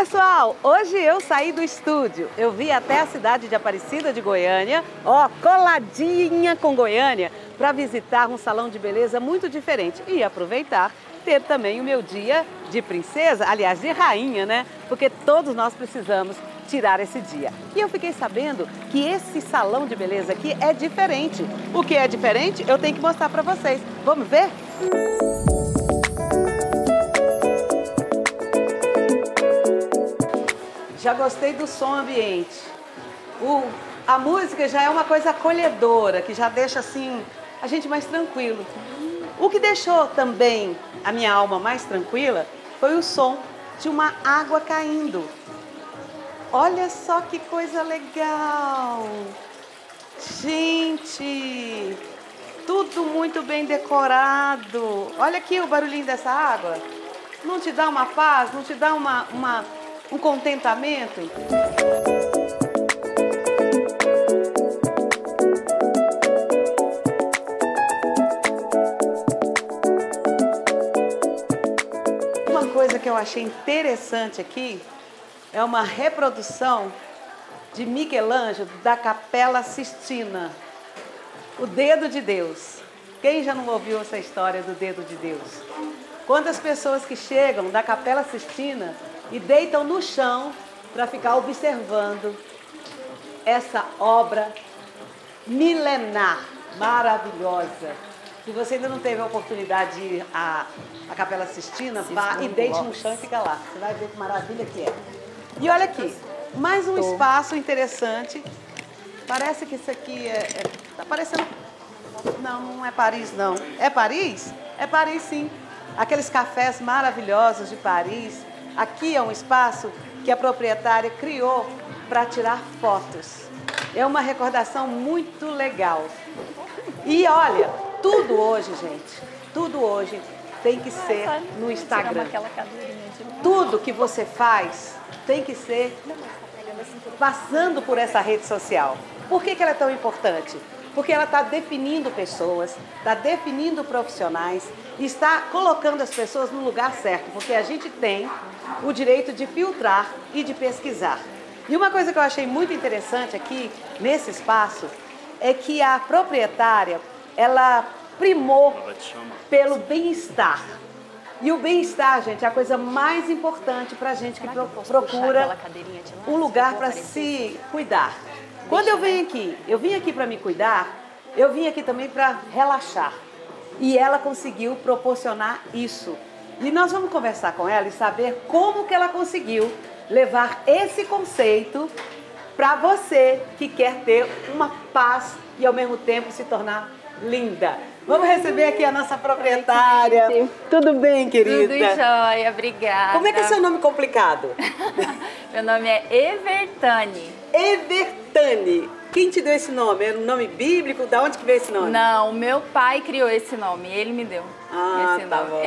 Pessoal, hoje eu saí do estúdio, eu vim até a cidade de Aparecida de Goiânia, ó, coladinha com Goiânia, para visitar um salão de beleza muito diferente e aproveitar, ter também o meu dia de princesa, aliás, de rainha, né? Porque todos nós precisamos tirar esse dia. E eu fiquei sabendo que esse salão de beleza aqui é diferente. O que é diferente, eu tenho que mostrar para vocês. Vamos ver? Já gostei do som ambiente. A música já é uma coisa acolhedora, que já deixa assim a gente mais tranquilo. O que deixou também a minha alma mais tranquila foi o som de uma água caindo. Olha só que coisa legal! Gente, tudo muito bem decorado. Olha aqui o barulhinho dessa água. Não te dá uma paz? Não te dá um contentamento? Uma coisa que eu achei interessante aqui é uma reprodução de Michelangelo da Capela Sistina, o Dedo de Deus. Quem já não ouviu essa história do Dedo de Deus? Quantas pessoas que chegam da Capela Sistina e deitam no chão para ficar observando essa obra milenar, maravilhosa. Se você ainda não teve a oportunidade de ir à Capela Sistina, vá e deite no chão e fica lá. Você vai ver que maravilha que é. E olha aqui, mais um espaço interessante. Parece que isso aqui tá parecendo... Não, não é Paris, não. É Paris? É Paris, sim. Aqueles cafés maravilhosos de Paris. Aqui é um espaço que a proprietária criou para tirar fotos. É uma recordação muito legal. E olha, tudo hoje, gente, tudo hoje tem que ser no Instagram. Tudo que você faz tem que ser passando por essa rede social. Por que ela é tão importante? Porque ela está definindo pessoas, está definindo profissionais e está colocando as pessoas no lugar certo, porque a gente tem o direito de filtrar e de pesquisar. E uma coisa que eu achei muito interessante aqui, nesse espaço, é que a proprietária, ela primou pelo bem-estar. E o bem-estar, gente, é a coisa mais importante para a gente que procura um lugar para se cuidar. Quando eu venho aqui, eu vim aqui para me cuidar, eu vim aqui também para relaxar. E ela conseguiu proporcionar isso. E nós vamos conversar com ela e saber como que ela conseguiu levar esse conceito para você que quer ter uma paz e ao mesmo tempo se tornar linda. Vamos receber aqui a nossa proprietária. Oi, tudo bem, querida? Tudo jóia, obrigada. Como é que é seu nome complicado? Meu nome é Evertane. Evertane. Quem te deu esse nome? É um nome bíblico? Da onde que veio esse nome? Não, meu pai criou esse nome, ele me deu esse tá nome.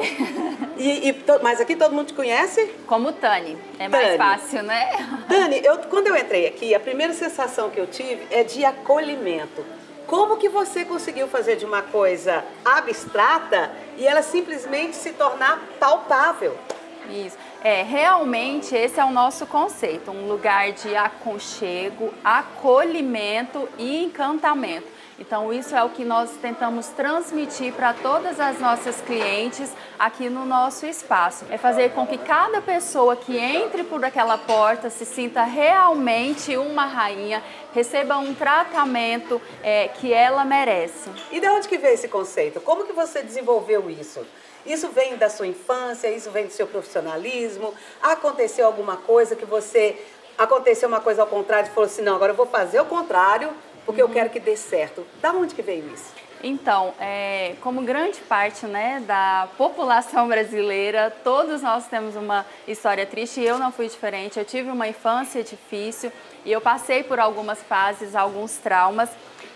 Bom. Mas aqui todo mundo te conhece? Como Tane, é mais fácil, né? Tane, quando eu entrei aqui, a primeira sensação que eu tive é de acolhimento. Como que você conseguiu fazer de uma coisa abstrata e ela simplesmente se tornar palpável? Isso. Realmente esse é o nosso conceito, um lugar de aconchego, acolhimento e encantamento. Então isso é o que nós tentamos transmitir para todas as nossas clientes aqui no nosso espaço. É fazer com que cada pessoa que entre por aquela porta se sinta realmente uma rainha, receba um tratamento que ela merece. E de onde que veio esse conceito? Como que você desenvolveu isso? Isso vem da sua infância, isso vem do seu profissionalismo? Aconteceu alguma coisa que aconteceu uma coisa ao contrário e falou assim, não, agora eu vou fazer o contrário porque eu quero que dê certo. Da onde que veio isso? Então, como grande parte, né, da população brasileira, todos nós temos uma história triste e eu não fui diferente. Eu tive uma infância difícil e eu passei por algumas fases, alguns traumas.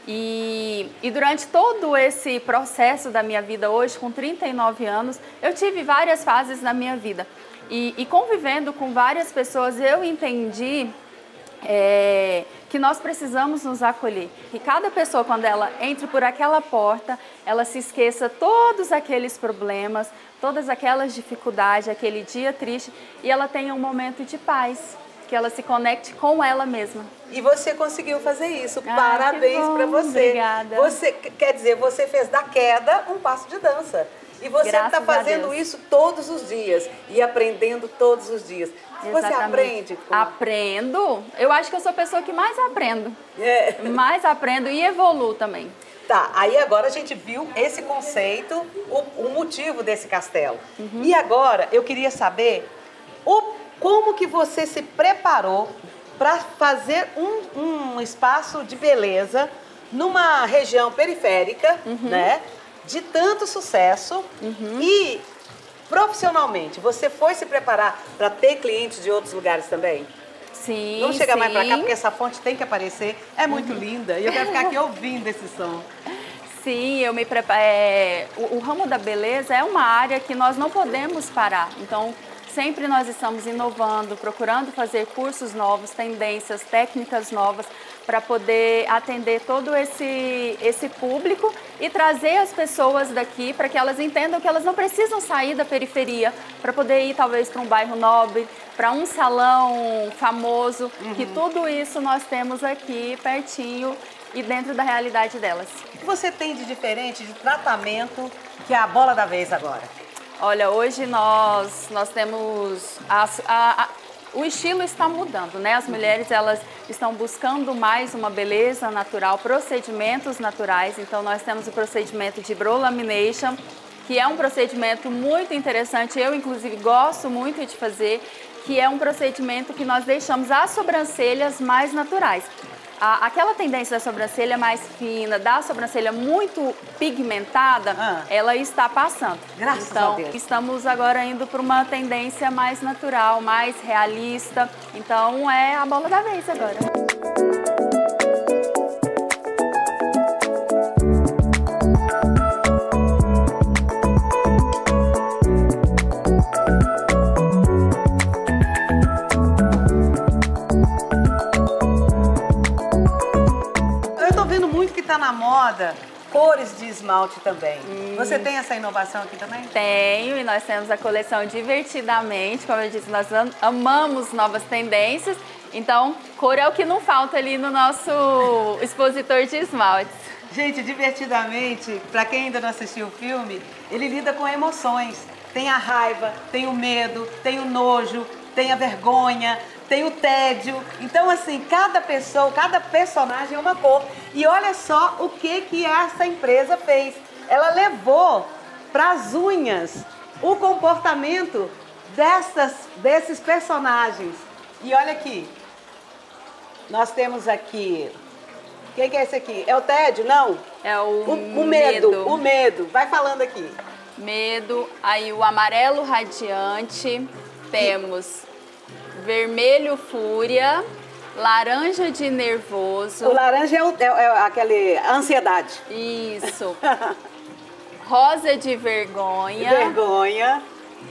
E durante todo esse processo da minha vida hoje, com 39 anos, eu tive várias fases na minha vida. E convivendo com várias pessoas, eu entendi que nós precisamos nos acolher. Que cada pessoa, quando ela entre por aquela porta, ela se esqueça todos aqueles problemas, todas aquelas dificuldades, aquele dia triste, e ela tenha um momento de paz, que ela se conecte com ela mesma. E você conseguiu fazer isso. Parabéns para você. Obrigada. Você, quer dizer, você fez da queda um passo de dança. E você está fazendo isso todos os dias e aprendendo todos os dias. Você aprende? Aprendo. Eu acho que eu sou a pessoa que mais aprendo. Mais aprendo e evoluo também. Tá, aí agora a gente viu esse conceito, o motivo desse castelo. E agora eu queria saber como que você se preparou para fazer um espaço de beleza numa região periférica, né? De tanto sucesso e profissionalmente, você foi se preparar para ter clientes de outros lugares também? Sim, vamos chegar mais para cá, porque essa fonte tem que aparecer, é muito linda e eu quero ficar aqui ouvindo esse som. Sim, eu me preparei. O ramo da beleza é uma área que nós não podemos parar, então sempre nós estamos inovando, procurando fazer cursos novos, tendências, técnicas novas para poder atender todo esse público e trazer as pessoas daqui para que elas entendam que elas não precisam sair da periferia para poder ir talvez para um bairro nobre, para um salão famoso, que tudo isso nós temos aqui pertinho e dentro da realidade delas. O que você tem de diferente de tratamento que é a bola da vez agora? Olha, hoje nós temos... o estilo está mudando, né? As mulheres, elas estão buscando mais uma beleza natural, procedimentos naturais. Então, nós temos o procedimento de brow lamination, que é um procedimento muito interessante. Eu, inclusive, gosto muito de fazer, que é um procedimento que nós deixamos as sobrancelhas mais naturais. Aquela tendência da sobrancelha mais fina, da sobrancelha muito pigmentada, ela está passando. Graças a Deus. Estamos agora indo para uma tendência mais natural, mais realista. Então, é a bola da vez agora. Tá na moda cores de esmalte também. Você tem essa inovação aqui também? Tenho, e nós temos a coleção Divertidamente. Como eu disse, nós amamos novas tendências. Então, cor é o que não falta ali no nosso expositor de esmaltes. Gente, Divertidamente, para quem ainda não assistiu o filme, ele lida com emoções. Tem a raiva, tem o medo, tem o nojo, tem a vergonha, tem o tédio. Então, assim, cada pessoa, cada personagem é uma cor. E olha só o que essa empresa fez. Ela levou para as unhas o comportamento desses personagens. E olha aqui, nós temos aqui... Quem que é esse aqui? É o tédio? Não? É o medo. O medo. Vai falando aqui. Medo. Aí o amarelo radiante. Temos... vermelho, fúria, laranja de nervoso. O laranja é aquele ansiedade. Isso. Rosa de vergonha. Vergonha.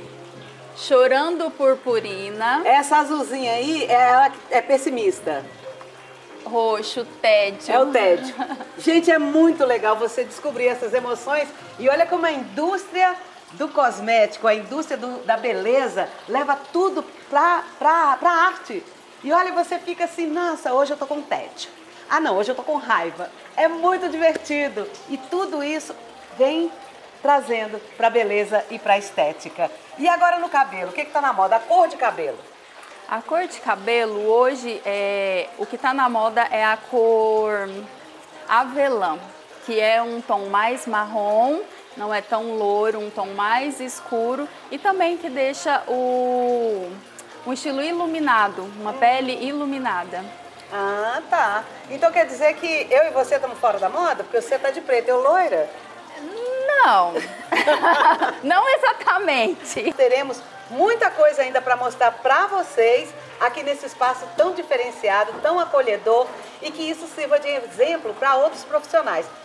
Chorando purpurina. Essa azulzinha aí, ela é pessimista. Roxo, tédio. É o tédio. Gente, é muito legal você descobrir essas emoções. E olha como a indústria do cosmético, a indústria da beleza, leva tudo pra arte. E olha, você fica assim, nossa, hoje eu tô com tédio. Ah não, hoje eu tô com raiva. É muito divertido. E tudo isso vem trazendo pra beleza e pra estética. E agora no cabelo, o que tá na moda? A cor de cabelo. A cor de cabelo hoje, o que tá na moda é a cor avelã, que é um tom mais marrom, não é tão louro, um tom mais escuro e também que deixa um estilo iluminado, uma pele iluminada. Ah, tá. Então quer dizer que eu e você estamos fora da moda? Porque você tá de preto, eu loira? Não, não exatamente. Teremos muita coisa ainda para mostrar para vocês aqui nesse espaço tão diferenciado, tão acolhedor e que isso sirva de exemplo para outros profissionais.